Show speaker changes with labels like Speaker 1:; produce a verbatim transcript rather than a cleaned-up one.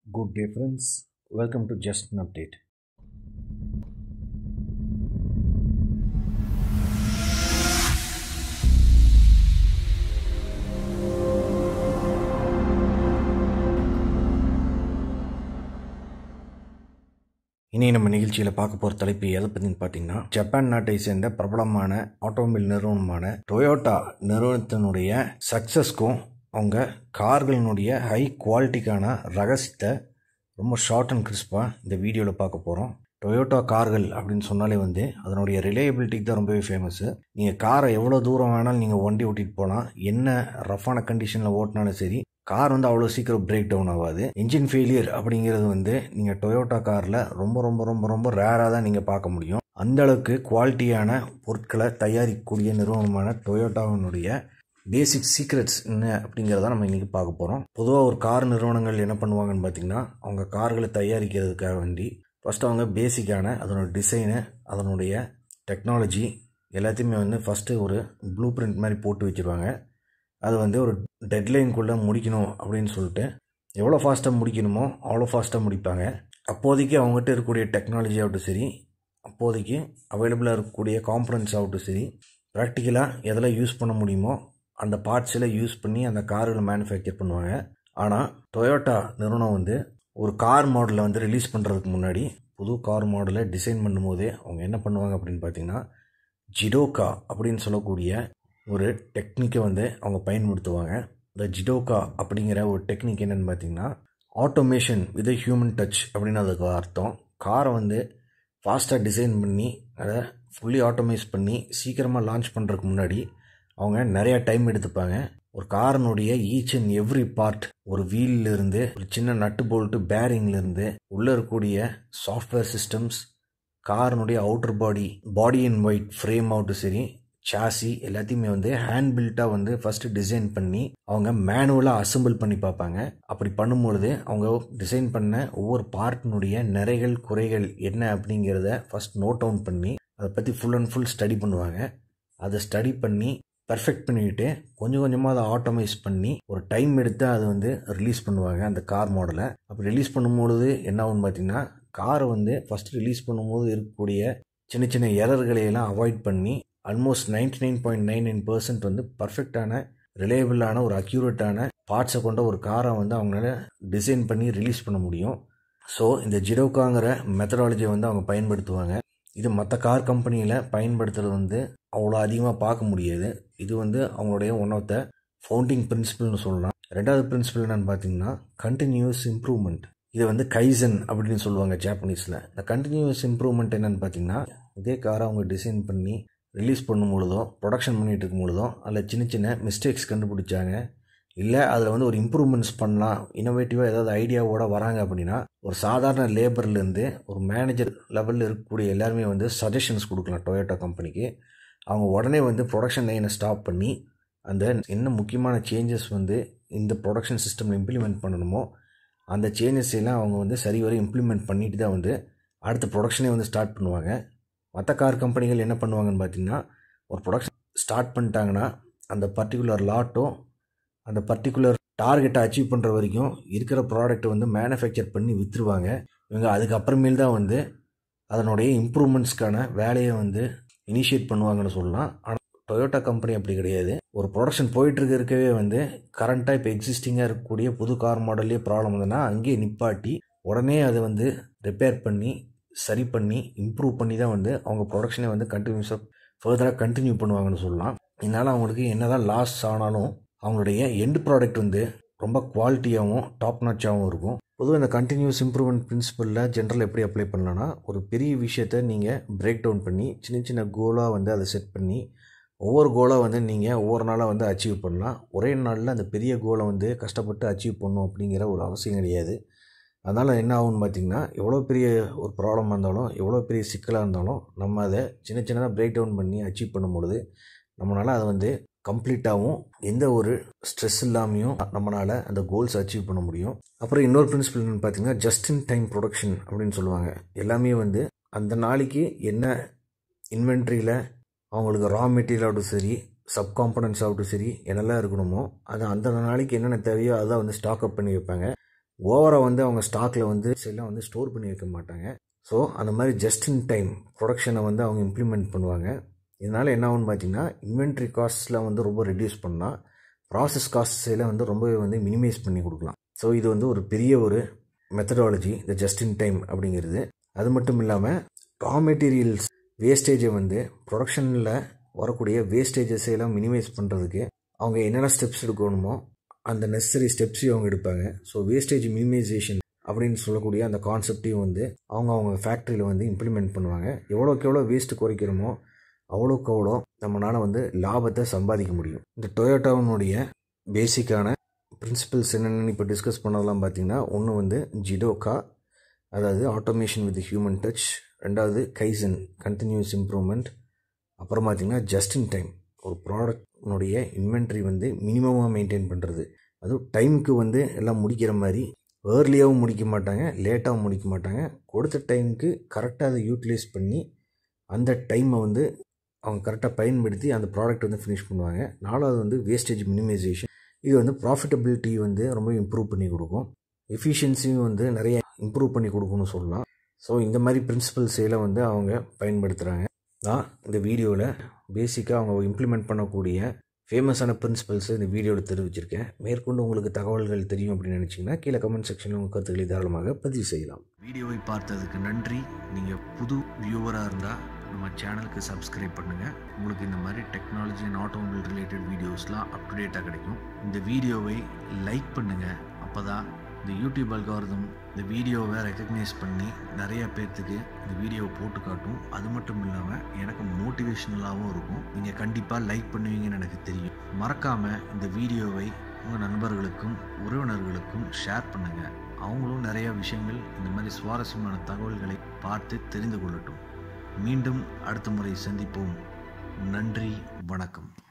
Speaker 1: Good day friends, welcome to Just an Update. இனி நம்ம நிகழ்ச்சியில் பார்க்க போகிற தலைப்பு எதை பற்றின்னு பார்த்தீங்கன்னா, ஜப்பான் நாட்டை சேர்ந்த பிரபலமான ஆட்டோமொபைல் நிறுவனமான டொயோட்டா நிறுவனத்தினுடைய சக்ஸஸ்க்கும் அவங்க கார்களினுடைய ஹை குவாலிட்டிக்கான ரகசியத்தை ரொம்ப ஷார்ட் அண்ட் கிறிஸ்பாக இந்த வீடியோவில் பார்க்க போகிறோம். டொயோட்டா கார்கள் அப்படின்னு சொன்னாலே வந்து அதனுடைய ரிலையபிலிட்டிக்கு தான் ரொம்பவே ஃபேமஸ்ஸு. நீங்கள் காரை எவ்வளோ தூரம் வேணாலும் நீங்கள் வண்டி ஓட்டிகிட்டு போகலாம், என்ன ரஃப்பான கண்டிஷனில் ஓட்டினாலும் சரி, கார் வந்து அவ்வளோ சீக்கிரம் பிரேக் டவுன் ஆகாது. இன்ஜின் ஃபெயிலியர் அப்படிங்கிறது வந்து நீங்கள் டொயோட்டா காரில் ரொம்ப ரொம்ப ரொம்ப ரொம்ப ரேராக தான் நீங்கள் பார்க்க முடியும். அந்த அளவுக்கு குவாலிட்டியான பொருட்களை தயாரிக்கக்கூடிய நிறுவனமான டொயோட்டாவினுடைய பேசிக் சீக்ரெட்ஸ் என்ன அப்படிங்கிறத நம்ம இன்றைக்கி பார்க்க போகிறோம். பொதுவாக ஒரு கார் நிறுவனங்கள் என்ன பண்ணுவாங்கன்னு பார்த்திங்கன்னா, அவங்க கார்களை தயாரிக்கிறதுக்காக வேண்டி ஃபஸ்ட்டு அவங்க பேசிக்கான அதனோட டிசைனு, அதனுடைய டெக்னாலஜி எல்லாத்தையுமே வந்து ஃபஸ்ட்டு ஒரு ப்ளூ பிரிண்ட் மாதிரி போட்டு வச்சுருவாங்க. அது வந்து ஒரு டெட்லைனுக்குள்ளே முடிக்கணும் அப்படின்னு சொல்லிட்டு எவ்வளோ ஃபாஸ்ட்டாக முடிக்கணுமோ அவ்வளோ ஃபாஸ்ட்டாக முடிப்பாங்க. அப்போதைக்கு அவங்ககிட்ட இருக்கக்கூடிய டெக்னாலஜி ஆகட்டும் சரி, அப்போதைக்கு அவைலபிளாக இருக்கக்கூடிய காம்பனன்ட்ஸ் ஆகட்டும் சரி, ப்ராக்டிக்கலாக எதில் யூஸ் பண்ண முடியுமோ அந்த பார்ட்ஸில் யூஸ் பண்ணி அந்த கார்களை மேனுஃபேக்சர் பண்ணுவாங்க. ஆனால் டொயோட்டா நிறுவனம் வந்து ஒரு கார் மாடலை வந்து ரிலீஸ் பண்ணுறதுக்கு முன்னாடி, புது கார் மாடலை டிசைன் பண்ணும்போதே அவங்க என்ன பண்ணுவாங்க அப்படின்னு பார்த்தீங்கன்னா, ஜிடோகா அப்படின்னு சொல்லக்கூடிய ஒரு டெக்னிக்கை வந்து அவங்க பயன்படுத்துவாங்க. இந்த ஜிடோகா அப்படிங்கிற ஒரு டெக்னிக் என்னென்னு பார்த்தீங்கன்னா, ஆட்டோமேஷன் வித் ஹியூமன் டச் அப்படின்னு அதுக்கு அர்த்தம். காரை வந்து ஃபாஸ்ட்டாக டிசைன் பண்ணி அதை ஃபுல்லி ஆட்டோமைஸ் பண்ணி சீக்கிரமாக லான்ச் பண்ணுறதுக்கு முன்னாடி அவங்க நிறையா டைம் எடுத்துப்பாங்க. ஒரு காரினுடைய ஈச் அண்ட் எவ்ரி பார்ட், ஒரு வீலிருந்து ஒரு சின்ன நட்டு போல்ட்டு பேரிங்லேருந்து உள்ளே இருக்கக்கூடிய சாஃப்ட்வேர் சிஸ்டம்ஸ், காரினுடைய outer body body and white frame ஆகட்டும் சரி, சாசி எல்லாத்தையுமே வந்து ஹேண்ட் பில்ட்டாக வந்து ஃபஸ்ட்டு டிசைன் பண்ணி அவங்க மேனுவலாக அசம்பிள் பண்ணி பார்ப்பாங்க. அப்படி பண்ணும்பொழுது அவங்க டிசைன் பண்ண ஒவ்வொரு பார்ட்டினுடைய நிறைகள் குறைகள் என்ன அப்படிங்கிறத ஃபஸ்ட் நோட் டவுன் பண்ணி அதை பற்றி ஃபுல் அண்ட் ஃபுல் ஸ்டடி பண்ணுவாங்க. அதை ஸ்டடி பண்ணி பர்ஃபெக்ட் பண்ணிவிட்டு கொஞ்சம் கொஞ்சமாக அதை ஆட்டோமைஸ் பண்ணி ஒரு டைம் எடுத்து அதை வந்து ரிலீஸ் பண்ணுவாங்க அந்த கார் மாடலை. அப்படி ரிலீஸ் பண்ணும்பொழுது என்ன ஆகுன்னு பார்த்தீங்கன்னா, காரை வந்து ஃபஸ்ட்டு ரிலீஸ் பண்ணும்போது இருக்கக்கூடிய சின்ன சின்ன எரர்களையெல்லாம் அவாய்ட் பண்ணி almost ninety nine point nine nine percent வந்து பர்ஃபெக்டான ரிலையபிளான ஒரு அக்யூரேட்டான பார்ட்ஸை கொண்ட ஒரு காரை வந்து அவங்களால டிசைன் பண்ணி ரிலீஸ் பண்ண முடியும். ஸோ இந்த ஜிடோகாங்கிற மெத்தடாலஜியை வந்து அவங்க பயன்படுத்துவாங்க. இது மற்ற கார் கம்பெனியில் பயன்படுத்துறது வந்து அவ்வளோ அதிகமாக பார்க்க முடியாது. இது வந்து அவங்களுடைய ஒன் ஆஃப் த ஃபவுண்டிங் பிரின்சிபல்னு சொல்லலாம். ரெண்டாவது பிரின்சிபல் என்னென்னு பார்த்தீங்கன்னா, கண்டினியூஸ் இம்ப்ரூவ்மெண்ட். இதை வந்து கைசன் அப்படின்னு சொல்லுவாங்க ஜாப்பனீஸில். இந்த கண்டினியூஸ் இம்ப்ரூவ்மெண்ட் என்னென்னு பார்த்தீங்கன்னா, இதே காரை அவங்க டிசைன் பண்ணி ரிலீஸ் பண்ணும் பொழுதோ ப்ரொடக்ஷன் பண்ணிகிட்டு இருக்கும் பொழுதோ அதில் சின்ன சின்ன மிஸ்டேக்ஸ் கண்டுபிடிச்சாங்க, இல்லை அதில் வந்து ஒரு இம்ப்ரூவ்மெண்ட்ஸ் பண்ணலாம், இன்னோவேட்டிவாக ஏதாவது ஐடியாவோட வராங்க அப்படின்னா, ஒரு சாதாரண லேபர்லேருந்து ஒரு மேனேஜர் லெவலில் இருக்கக்கூடிய எல்லாருமே வந்து சஜஷன்ஸ் கொடுக்கலாம் டொயோட்டா கம்பெனிக்கு. அவங்க உடனே வந்து ப்ரொடக்ஷன் லைனை ஸ்டாப் பண்ணி அந்த என்ன முக்கியமான சேஞ்சஸ் வந்து இந்த ப்ரொடக்ஷன் சிஸ்டமில் இம்ப்ளிமெண்ட் பண்ணணுமோ அந்த சேஞ்சஸ் எல்லாம் அவங்க வந்து சரிவர இம்ப்ளிமெண்ட் பண்ணிட்டு தான் வந்து அடுத்த ப்ரொடக்ஷனே வந்து ஸ்டார்ட் பண்ணுவாங்க. மற்ற கார் கம்பெனிகள் என்ன பண்ணுவாங்கன்னு பார்த்தீங்கன்னா, ஒரு ப்ரொடக்ஷன் ஸ்டார்ட் பண்ணிட்டாங்கன்னா அந்த பர்டிகுலர் லாட்டோ அந்த பர்டிகுலர் டார்கெட்டை அச்சீவ் பண்ணுற வரைக்கும் இருக்கிற ப்ராடக்ட்டை வந்து மேனுஃபேக்சர் பண்ணி விற்றுருவாங்க. இவங்க அதுக்கப்புறமேல் தான் வந்து அதனுடைய இம்ப்ரூவ்மெண்ட்ஸ்க்கான வேலையை வந்து இனிஷியேட் பண்ணுவாங்கன்னு சொல்லலாம். ஆனால் டொயோட்டா கம்பெனி அப்படி கிடையாது. ஒரு ப்ரொடக்ஷன் போயிட்டுருக்கு இருக்கவே வந்து கரண்ட்டாக இப்போ எக்ஸிஸ்டிங்காக இருக்கக்கூடிய புது கார் மாடல்லே ப்ராப்ளம் வந்ததுன்னா அங்கேயே நிப்பாட்டி உடனே அதை வந்து ரிப்பேர் பண்ணி சரி பண்ணி இம்ப்ரூவ் பண்ணி தான் வந்து அவங்க ப்ரொடக்ஷனை வந்து கண்டினியூஸாக ஃபர்தராக கண்டினியூ பண்ணுவாங்கன்னு சொல்லலாம். இதனால் அவங்களுக்கு என்ன தான் லாஸ் ஆனாலும் அவங்களுடைய எண்ட் ப்ராடக்ட் வந்து ரொம்ப குவாலிட்டியாகவும் டாப் நாச்சாகவும் இருக்கும். பொதுவாக இந்த கண்டினியூஸ் இம்ப்ரூவ்மெண்ட் பிரின்சிபலில் ஜென்ரல் எப்படி அப்ளை பண்ணலான்னா, ஒரு பெரிய விஷயத்தை நீங்கள் பிரேக் டவுன் பண்ணி சின்ன சின்ன கோலாக வந்து அதை செட் பண்ணி ஒவ்வொரு கோலாக வந்து நீங்கள் ஒவ்வொரு நாளாக வந்து அச்சீவ் பண்ணலாம். ஒரே நாளில் அந்த பெரிய கோலை வந்து கஷ்டப்பட்டு அச்சீவ் பண்ணணும் அப்படிங்கிற ஒரு அவசியம் கிடையாது. அதனால் என்ன ஆகும்னு பார்த்திங்கன்னா, எவ்வளோ பெரிய ஒரு ப்ராப்ளம் இருந்தாலும் எவ்வளோ பெரிய சிக்கலாக இருந்தாலும் நம்ம அதை சின்ன சின்னதாக பிரேக் டவுன் பண்ணி அச்சீவ் பண்ணும்பொழுது நம்மளால் அதை வந்து கம்ப்ளீட்டாகவும் எந்த ஒரு ஸ்ட்ரெஸ் இல்லாமையும் நம்மளால் அந்த கோல்ஸ் அச்சீவ் பண்ண முடியும். அப்புறம் இன்னொரு பிரின்சிபல் என்னென்னு பார்த்தீங்கன்னா, ஜஸ்ட் இன் டைம் ப்ரொடக்ஷன் அப்படின்னு சொல்லுவாங்க. எல்லாமே வந்து அந்த நாளைக்கு என்ன இன்வென்ட்ரியில் அவங்களுக்கு ரா மெட்டீரியல் ஆகட்டும் சரி, சப் காம்பனன்ட்ஸ் ஆகட்டும் சரி, என்னெல்லாம் இருக்கணுமோ அது அந்த நாளைக்கு என்னென்ன தேவையோ அதை வந்து ஸ்டாக் அப் பண்ணி வைப்பாங்க. ஓவராக வந்து அவங்க ஸ்டாக்கில் வந்து எல்லாம் வந்து ஸ்டோர் பண்ணி வைக்க மாட்டாங்க. ஸோ அந்த மாதிரி ஜஸ்ட் இன் டைம் ப்ரொடக்ஷனை வந்து அவங்க இம்ப்ளிமெண்ட் பண்ணுவாங்க. இதனால் என்ன ஆகுன்னு பார்த்தீங்கன்னா இன்வென்ட்ரி காஸ்ட்ஸில் வந்து ரொம்ப ரெடியூஸ் பண்ணலாம், ப்ராசஸ் காஸ்ட்ஸில் வந்து ரொம்பவே வந்து மினிமைஸ் பண்ணி கொடுக்கலாம். ஸோ இது வந்து ஒரு பெரிய ஒரு மெத்தடாலஜி இந்த ஜஸ்ட் இன் டைம் அப்படிங்கிறது. அது மட்டும் இல்லாமல் ரா மெட்டீரியல்ஸ் வேஸ்டேஜை வந்து ப்ரொடக்ஷனில் வரக்கூடிய வேஸ்டேஜஸை எல்லாம் மினிமைஸ் பண்ணுறதுக்கு அவங்க என்னென்ன ஸ்டெப்ஸ் எடுக்கணுமோ அந்த நெசசரி ஸ்டெப்ஸையும் அவங்க எடுப்பாங்க. ஸோ வேஸ்டேஜ் மினிமைசேஷன் அப்படின்னு சொல்லக்கூடிய அந்த கான்செப்டையும் வந்து அவங்க அவங்க ஃபேக்ட்ரியில் வந்து இம்ப்ளிமெண்ட் பண்ணுவாங்க. எவ்வளோக்கு எவ்வளோ வேஸ்ட்டு குறைக்கிறோமோ அவ்வளோக்கு அவ்வளோ நம்மளால் வந்து லாபத்தை சம்பாதிக்க முடியும். இந்த டொயோட்டாவினுடைய பேசிக்கான பிரின்சிபல்ஸ் என்னென்னு இப்போ டிஸ்கஸ் பண்ணதெல்லாம் பார்த்தீங்கன்னா, ஒன்று வந்து ஜிடோகா, அதாவது ஆட்டோமேஷன் வித் ஹியூமன் டச். ரெண்டாவது கைசன், கண்டினியூஸ் இம்ப்ரூவ்மெண்ட். அப்புறம் பார்த்திங்கன்னா ஜஸ்ட் இன் டைம், ஒரு ப்ராடக்ட்னுடைய இன்வென்ட்ரி வந்து மினிமமாக மெயின்டைன் பண்ணுறது. அதுவும் டைமுக்கு வந்து எல்லாம் முடிக்கிற மாதிரி ஏர்லியாகவும் முடிக்க மாட்டாங்க, லேட்டாகவும் முடிக்க மாட்டாங்க. கொடுத்த டைமுக்கு கரெக்டாக அதை யூட்டிலைஸ் பண்ணி அந்த டைமை வந்து அவங்க கரெக்டாக பயன்படுத்தி அந்த ப்ராடக்ட் வந்து ஃபினிஷ் பண்ணுவாங்க. நாலாவது வந்து வேஸ்டேஜ் மினிமைசேஷன். இது வந்து ப்ராஃபிட்டபிலிட்டி வந்து ரொம்ப இம்ப்ரூவ் பண்ணி கொடுக்கும், எஃபிஷியன்சியும் வந்து நிறைய இம்ப்ரூவ் பண்ணி கொடுக்குன்னு சொல்லலாம். ஸோ இந்த மாதிரி பிரின்சிபல்ஸ் எல்லாம் வந்து அவங்க பயன்படுத்துகிறாங்க. நான் இந்த வீடியோவில் பேசிக்காக அவங்க இம்ப்ளிமெண்ட் பண்ணக்கூடிய ஃபேமஸான பிரின்சிபல்ஸை இந்த வீடியோவில் தெரிவிச்சிருக்கேன். மேற்கொண்டு உங்களுக்கு தகவல்கள் தெரியும் அப்படின்னு நினச்சிங்கன்னா கீழே கமெண்ட் செக்ஷனில் உங்கள் கருத்துக்களை தாராளமாக பதிவு செய்யலாம். வீடியோவை பார்த்ததுக்கு நன்றி. நீங்கள் புது வியூவராக இருந்தால் நம்ம சேனலுக்கு சப்ஸ்கிரைப் பண்ணுங்கள். உங்களுக்கு இந்த மாதிரி டெக்னாலஜி அண்ட் ஆட்டோமொபைல் ரிலேட்டட் வீடியோஸ்லாம் அப்டேட்டாக கிடைக்கும். இந்த வீடியோவை லைக் பண்ணுங்கள். அப்போ தான் இந்த யூடியூப் அல்காரிதம் இந்த வீடியோவை ரெக்கக்னைஸ் பண்ணி நிறைய பேர்த்துக்கு இந்த வீடியோவை போட்டு காட்டும். அது மட்டும் இல்லாமல் எனக்கு மோட்டிவேஷ்னலாகவும் இருக்கும். நீங்கள் கண்டிப்பாக லைக் பண்ணுவீங்கன்னு எனக்கு தெரியும். மறக்காமல் இந்த வீடியோவை உங்கள் நண்பர்களுக்கும் உறவினர்களுக்கும் ஷேர் பண்ணுங்கள். அவங்களும் நிறைய விஷயங்கள் இந்த மாதிரி சுவாரஸ்யமான தகவல்களை பார்த்து தெரிந்து கொள்ளட்டும். மீண்டும் அடுத்த முறை சந்திப்போம். நன்றி, வணக்கம்.